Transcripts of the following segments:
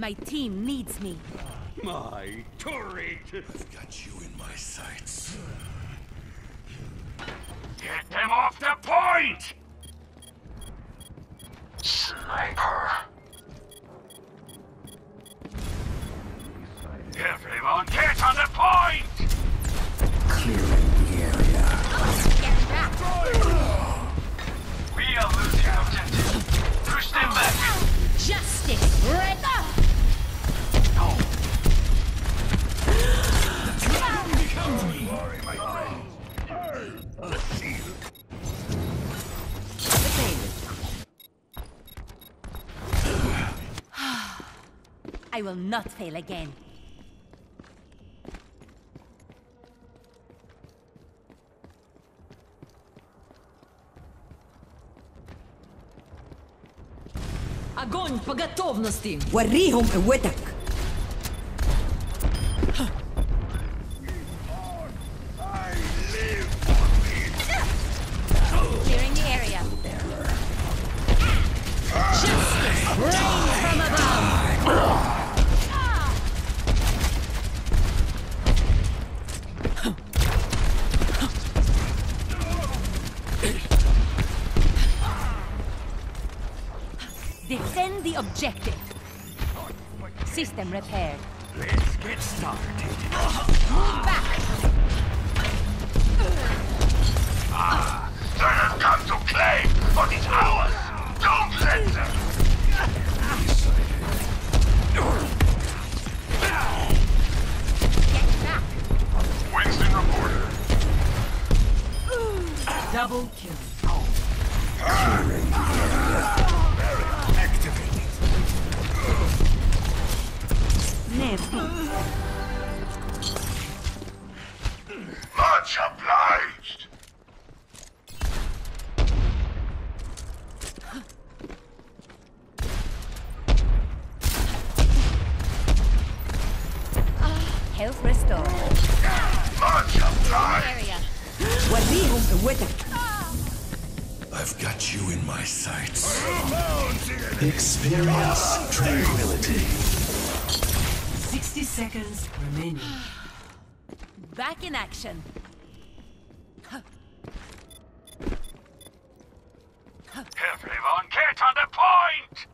My team needs me. My turret! I've got you in my sights. Get them off the point! Sniper! Everyone get on the point! Clearing the area. Get back! We are losing objective. Push them back! Justice! Red! I will not fail again. Огонь по готовности! وريهم قوتك. Clearing the area. Justice! Rain from above! Defend the objective. System repaired. Let's get started. Move back! They have come to claim what is ours! Don't let them! Get back! Winston reporter. Double kill. Activated. Much obliged. Health restored. Much obliged. Area. وريهم قوتك. I've got you in my sights. Experience tranquility. 60 seconds remaining. Back in action. Everyone get on the point!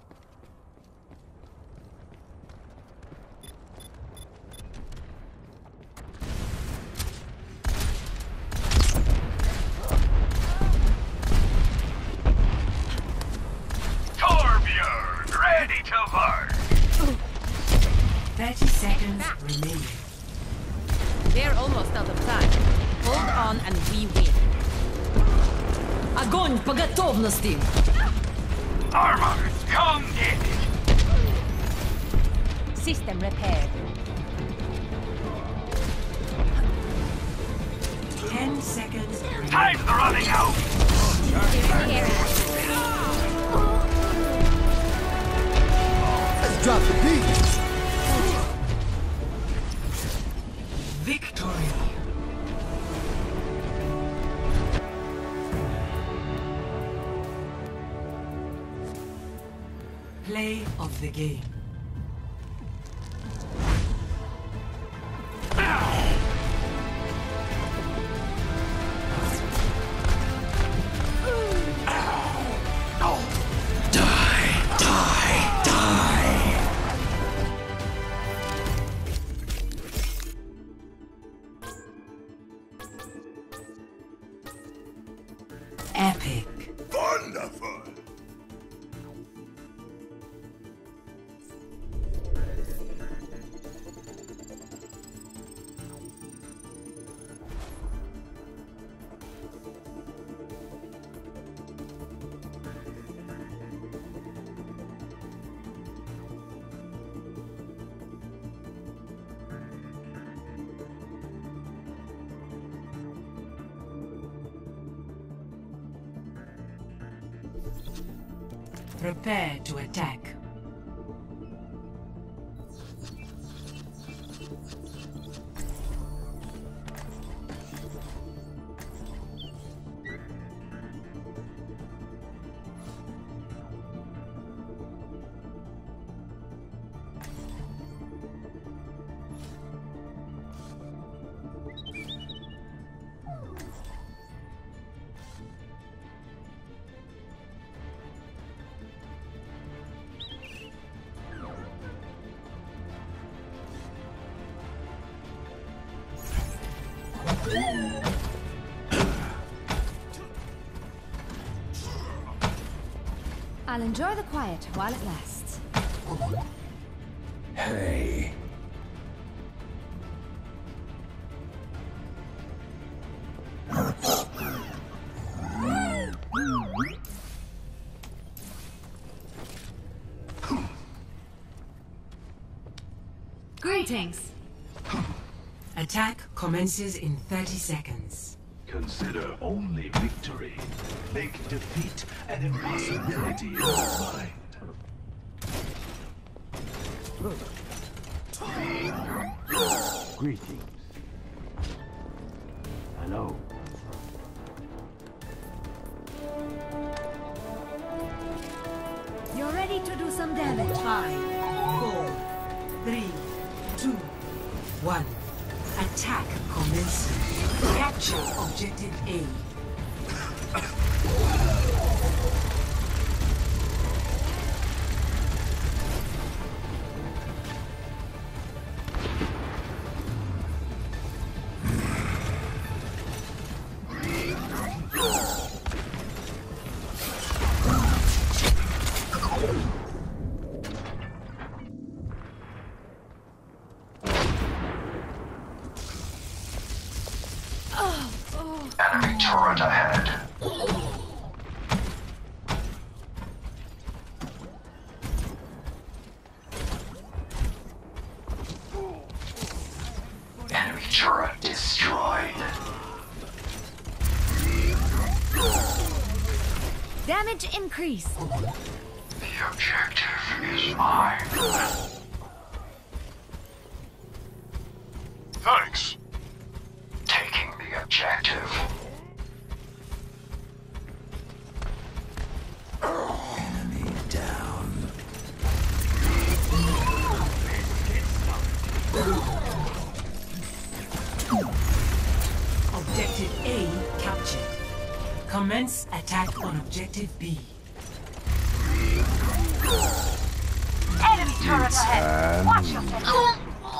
Torbjörn, ready to work! 30 seconds remaining. They're almost out of time. Hold on and we win. Огонь по готовности! Armor, come get it! System repaired. 10 seconds remaining. Time's running out! Clearing the area. Let's drop the beat. Victory! Play of the game. Epic. Wonderful! Prepare to attack. I'll enjoy the quiet while it lasts. Hey. Greetings. Attack commences in 30 seconds. Consider only victory. Make defeat an impossibility in your mind. Greetings. Hello. You're ready to do some damage. 5, 4, 3, 2, 1. Attack commencing. Capture objective A. Enemy turret ahead. Enemy turret destroyed. Damage increase. The objective is mine. Thanks. Taking the objective. Enemy down. Objective A captured. Commence attack on objective B. Enemy turret ahead. Watch yourself.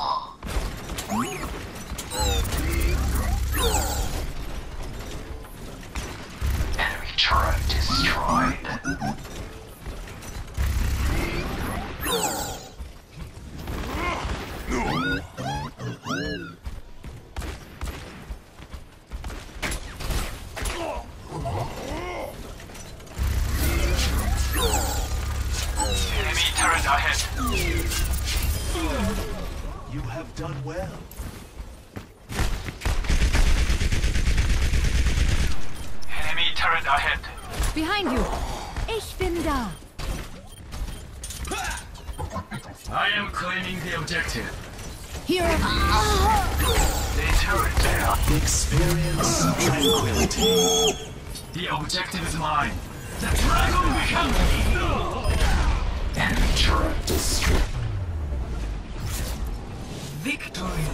Enemy turret destroyed. Enemy turret ahead. You have done well. Enemy turret ahead. Behind you. Ich bin da. I am claiming the objective. Here. The turret down. Experience tranquility. The objective is mine. The dragon becomes me. Enemy turret destroyed. Victory.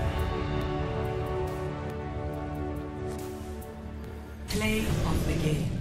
Play of the game.